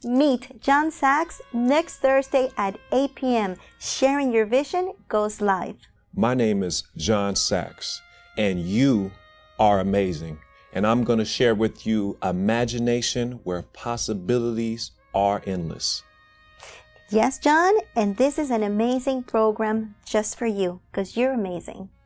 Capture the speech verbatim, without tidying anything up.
Meet Jon Saxx next Thursday at eight p m Sharing Your Vision goes live. My name is Jon Saxx, and you are amazing. And I'm going to share with you imagination where possibilities are endless. Yes, Jon, and this is an amazing program just for you because you're amazing.